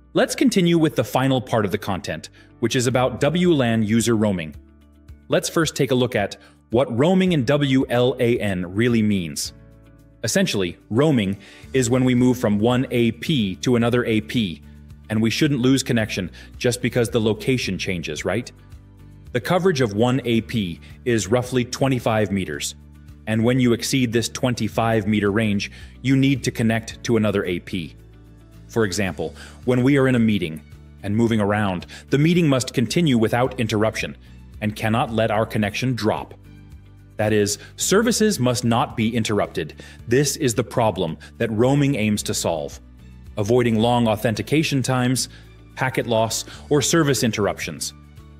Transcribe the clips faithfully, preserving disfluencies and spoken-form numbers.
Let's continue with the final part of the content, which is about W LAN user roaming. Let's first take a look at what roaming in W LAN really means. Essentially, roaming is when we move from one A P to another A P, and we shouldn't lose connection just because the location changes, right? The coverage of one A P is roughly twenty-five meters, and when you exceed this twenty-five meter range, you need to connect to another A P. For example, when we are in a meeting and moving around, the meeting must continue without interruption and cannot let our connection drop. That is, services must not be interrupted. This is the problem that roaming aims to solve, avoiding long authentication times, packet loss, or service interruptions.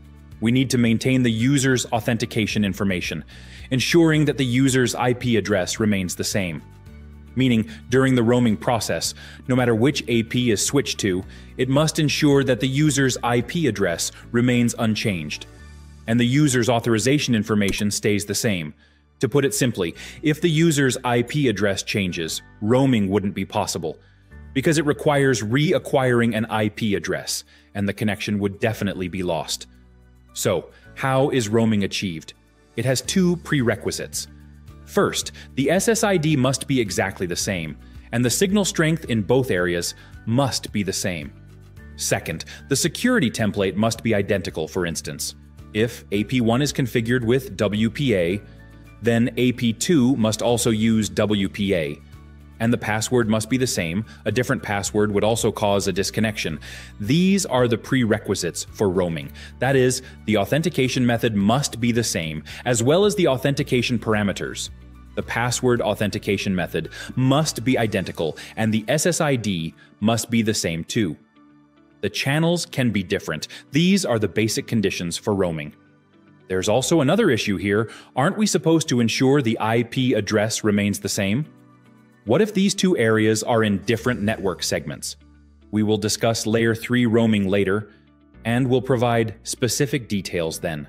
We need to maintain the user's authentication information, ensuring that the user's I P address remains the same. Meaning, during the roaming process, no matter which A P is switched to, it must ensure that the user's I P address remains unchanged, and the user's authorization information stays the same. To put it simply, if the user's I P address changes, roaming wouldn't be possible, because it requires reacquiring an I P address, and the connection would definitely be lost. So, how is roaming achieved? It has two prerequisites. First, the S S I D must be exactly the same, and the signal strength in both areas must be the same. Second, the security template must be identical, for instance. If A P one is configured with W P A, then A P two must also use W P A, and the password must be the same. A different password would also cause a disconnection. These are the prerequisites for roaming. That is, the authentication method must be the same, as well as the authentication parameters. The password authentication method must be identical, and the S S I D must be the same too. The channels can be different. These are the basic conditions for roaming. There's also another issue here. Aren't we supposed to ensure the I P address remains the same? What if these two areas are in different network segments? We will discuss Layer three roaming later, and will provide specific details then.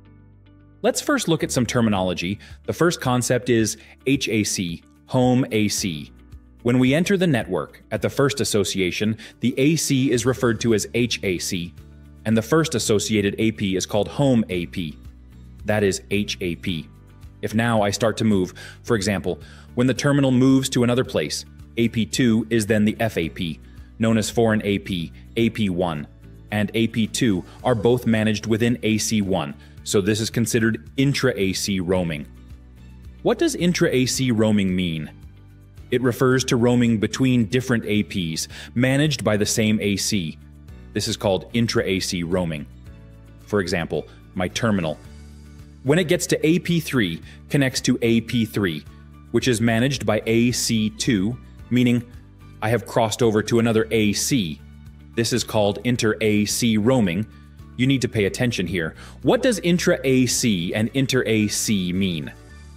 Let's first look at some terminology. The first concept is H A C, home A C. When we enter the network at the first association, the A C is referred to as H A C, and the first associated A P is called home A P. That is H A P. If now I start to move, for example, when the terminal moves to another place, A P two is then the F A P, known as foreign A P, A P one, and A P two are both managed within A C one, so this is considered intra-A C roaming. What does intra-A C roaming mean? It refers to roaming between different A Ps, managed by the same A C. This is called intra-A C roaming. For example, my terminal, when it gets to A P three, connects to A P three, which is managed by A C two, meaning I have crossed over to another A C. This is called inter-A C roaming. You need to pay attention here. What does intra-A C and inter-A C mean?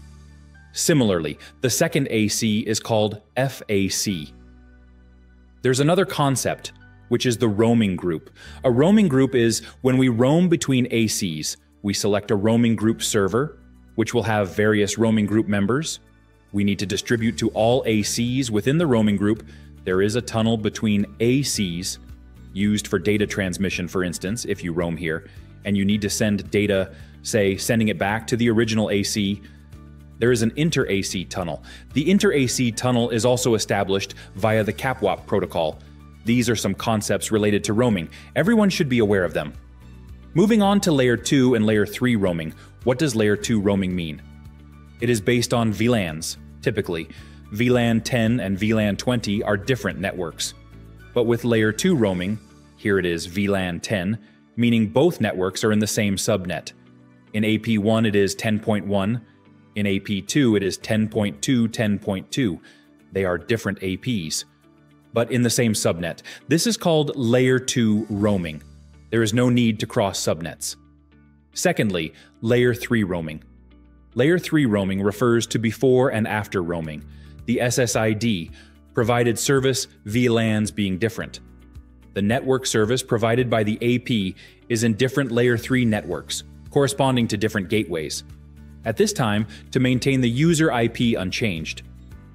Similarly, the second A C is called F A C. There's another concept, which is the roaming group. A roaming group is when we roam between A Cs. We select a roaming group server, which will have various roaming group members. We need to distribute to all A Cs within the roaming group. There is a tunnel between A Cs, used for data transmission, for instance, if you roam here, and you need to send data, say, sending it back to the original A C. There is an inter-A C tunnel. The inter-A C tunnel is also established via the CAPWAP protocol. These are some concepts related to roaming. Everyone should be aware of them. Moving on to Layer two and Layer three roaming. What does Layer two roaming mean? It is based on V LANs, typically. V LAN ten and V LAN twenty are different networks. But with Layer two roaming, here it is V LAN ten, meaning both networks are in the same subnet. In A P one it is ten point one, in A P two it is ten point two, ten point two. They are different A Ps, but in the same subnet. This is called Layer two roaming. There is no need to cross subnets. Secondly, Layer three roaming. Layer three roaming refers to before and after roaming. The S S I D, provided service V LANs being different. The network service provided by the A P is in different Layer three networks, corresponding to different gateways. At this time, to maintain the user I P unchanged.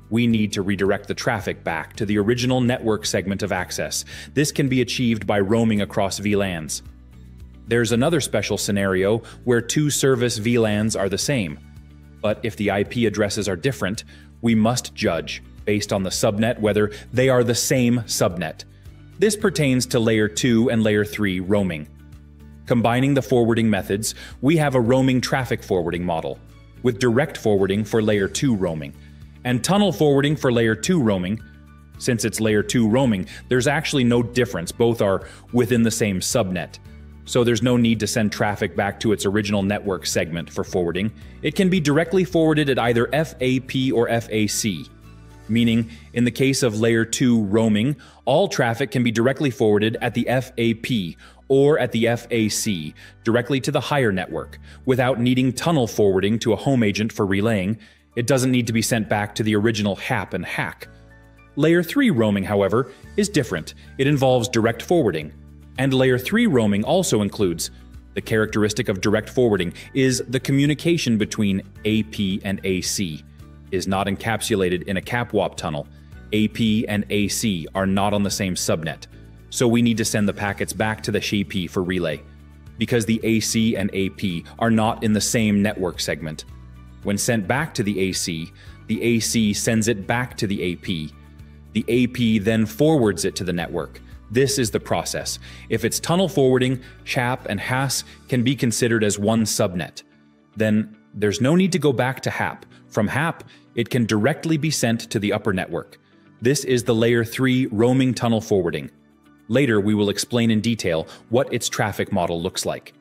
we need to redirect the traffic back to the original network segment of access. This can be achieved by roaming across V LANs. There's another special scenario where two service V LANs are the same. But if the I P addresses are different, we must judge, based on the subnet, whether they are the same subnet. This pertains to Layer two and Layer three roaming. Combining the forwarding methods, we have a roaming traffic forwarding model, with direct forwarding for Layer two roaming, and tunnel forwarding for Layer two roaming. Since it's Layer two roaming, there's actually no difference, both are within the same subnet. So there's no need to send traffic back to its original network segment for forwarding. It can be directly forwarded at either F A P or F A C. Meaning, in the case of Layer two roaming, all traffic can be directly forwarded at the F A P or at the F A C, directly to the higher network, without needing tunnel forwarding to a home agent for relaying. It doesn't need to be sent back to the original hap and hack. Layer three roaming, however, is different. It involves direct forwarding. And Layer three roaming also includes the characteristic of direct forwarding is the communication between A P and A C is not encapsulated in a cap W A P tunnel. A P and A C are not on the same subnet, so we need to send the packets back to the H A P for relay, because the A C and A P are not in the same network segment. When sent back to the A C, the A C sends it back to the A P. The A P then forwards it to the network. This is the process. If it's tunnel forwarding, H A P and H A S can be considered as one subnet. Then there's no need to go back to H A P. From H A P, it can directly be sent to the upper network. This is the Layer three roaming tunnel forwarding. Later, we will explain in detail what its traffic model looks like.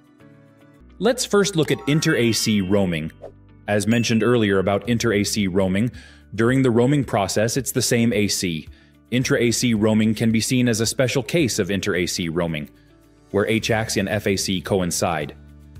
Let's first look at Inter-A C roaming. As mentioned earlier about Inter-A C roaming, during the roaming process, it's the same A C. Intra-A C roaming can be seen as a special case of Inter-A C roaming, where H A C and F A C coincide.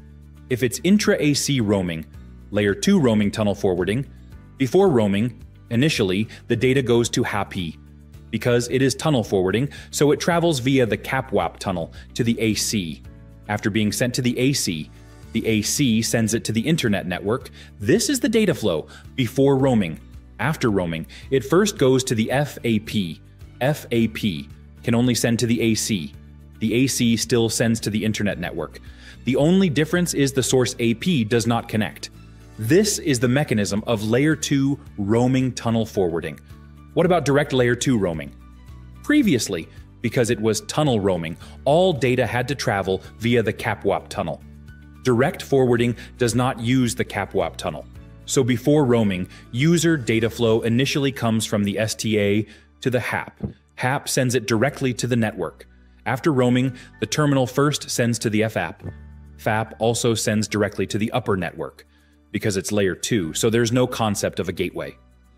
If it's Intra-A C roaming, Layer two roaming tunnel forwarding, before roaming, initially, the data goes to H A P. Because it is tunnel forwarding, so it travels via the cap W A P tunnel to the A C. After being sent to the A C, the A C sends it to the internet network. This is the data flow before roaming. After roaming, it first goes to the F A P. F A P can only send to the A C. The A C still sends to the internet network. The only difference is the source A P does not connect. This is the mechanism of Layer two roaming tunnel forwarding. What about direct Layer two roaming? Previously, because it was tunnel roaming, all data had to travel via the cap W A P tunnel. Direct forwarding does not use the cap W A P tunnel. So before roaming, user data flow initially comes from the S T A to the H A P. H A P sends it directly to the network. After roaming, the terminal first sends to the F A P. F A P also sends directly to the upper network, because it's Layer two, so there's no concept of a gateway.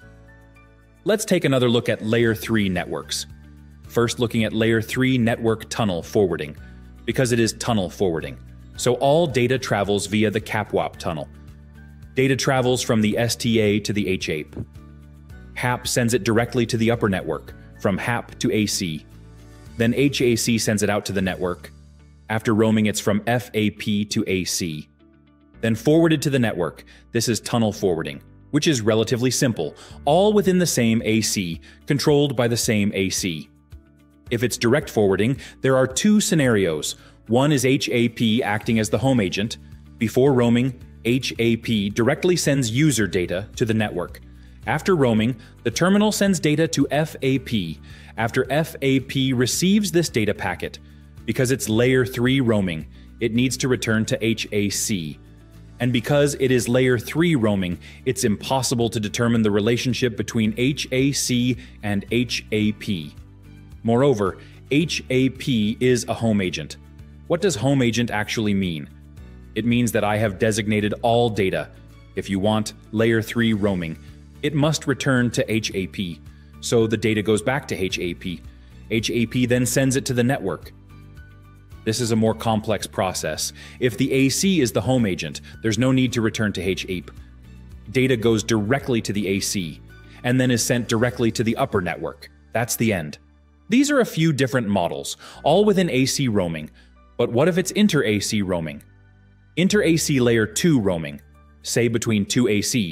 Let's take another look at Layer three networks. First, looking at Layer three network tunnel forwarding, because it is tunnel forwarding. So all data travels via the cap W A P tunnel. Data travels from the S T A to the H A P. H A P sends it directly to the upper network, from H A P to A C. Then H A C sends it out to the network. After roaming, it's from F A P to A C. Then forwarded to the network. This is tunnel forwarding, which is relatively simple, all within the same A C, controlled by the same A C. If it's direct forwarding, there are two scenarios. One is H A P acting as the home agent. Before roaming, H A P directly sends user data to the network. After roaming, the terminal sends data to F A P. After F A P receives this data packet, because it's Layer three roaming, it needs to return to H A C. And because it is Layer three roaming, it's impossible to determine the relationship between H A C and H A P. Moreover, H A P is a home agent. What does home agent actually mean? It means that I have designated all data. If you want Layer three roaming, it must return to H A P. So the data goes back to H A P. H A P then sends it to the network. This is a more complex process. If the A C is the home agent, there's no need to return to H A P. Data goes directly to the A C, and then is sent directly to the upper network. That's the end. These are a few different models, all within A C roaming. But what if it's Inter-A C roaming? Inter-A C Layer two roaming, say between two A Cs.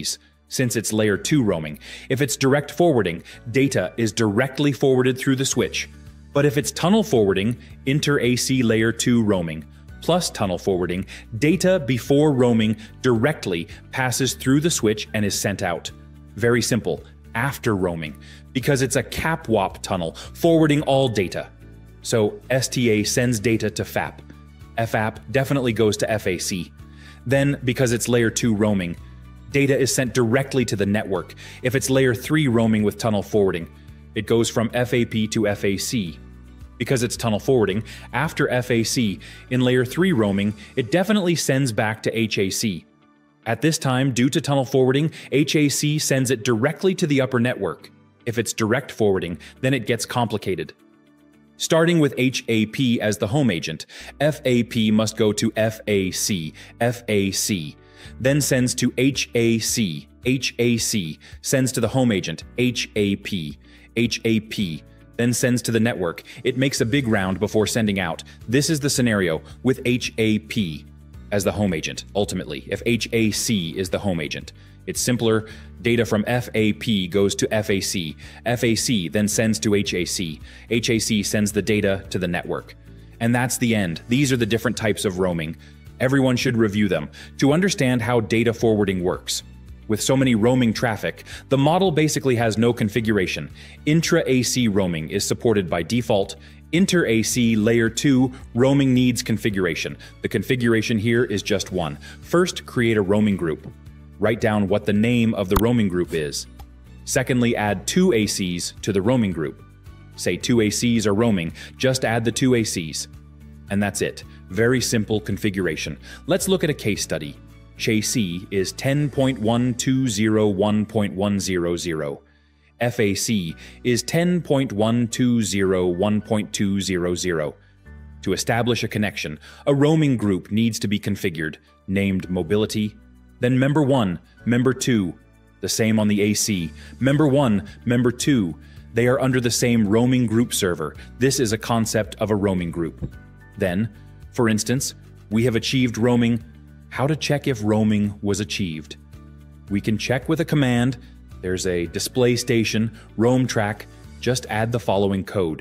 since it's layer two roaming. If it's direct forwarding, data is directly forwarded through the switch. But if it's tunnel forwarding, Inter-A C Layer two roaming, plus tunnel forwarding, data before roaming directly passes through the switch and is sent out. Very simple, after roaming, because it's a cap W A P tunnel forwarding all data. So S T A sends data to F A P. F A P definitely goes to F A C. Then, because it's layer two roaming, data is sent directly to the network. If it's layer three roaming with tunnel forwarding, it goes from F A P to F A C. Because it's tunnel forwarding, after F A C, in layer three roaming, it definitely sends back to H A C. At this time, due to tunnel forwarding, H A C sends it directly to the upper network. If it's direct forwarding, then it gets complicated. Starting with H A P as the home agent, F A P must go to F A C, F A C, then sends to H A C, H A C, sends to the home agent, H A P, H A P, then sends to the network. It makes a big round before sending out. This is the scenario with H A P as the home agent, ultimately, if H A C is the home agent. It's simpler. Data from F A P goes to F A C. F A C then sends to H A C. H A C sends the data to the network. And that's the end. These are the different types of roaming. Everyone should review them to understand how data forwarding works. With so many roaming traffic, the model basically has no configuration. Intra-A C roaming is supported by default. Inter-A C Layer two roaming needs configuration. The configuration here is just one. First, create a roaming group. Write down what the name of the roaming group is. Secondly, add two A Cs to the roaming group. Say two A Cs are roaming, just add the two A Cs. And that's it. Very simple configuration. Let's look at a case study. H A C is ten dot one two zero one dot one zero zero. F A C is ten dot one two zero one dot two zero zero. To establish a connection, a roaming group needs to be configured, named mobility, then member one, member two. The same on the A C. Member one, member two. They are under the same roaming group server. This is a concept of a roaming group. Then, for instance, we have achieved roaming. How to check if roaming was achieved? We can check with a command. There's a display station, roam track. Just add the following code.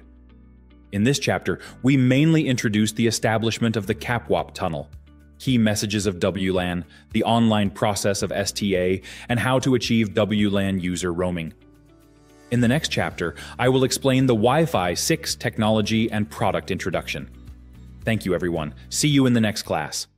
In this chapter, we mainly introduced the establishment of the cap W A P tunnel, key messages of W LAN, the online process of S T A, and how to achieve W LAN user roaming. In the next chapter, I will explain the Wi-Fi six technology and product introduction. Thank you, everyone. See you in the next class.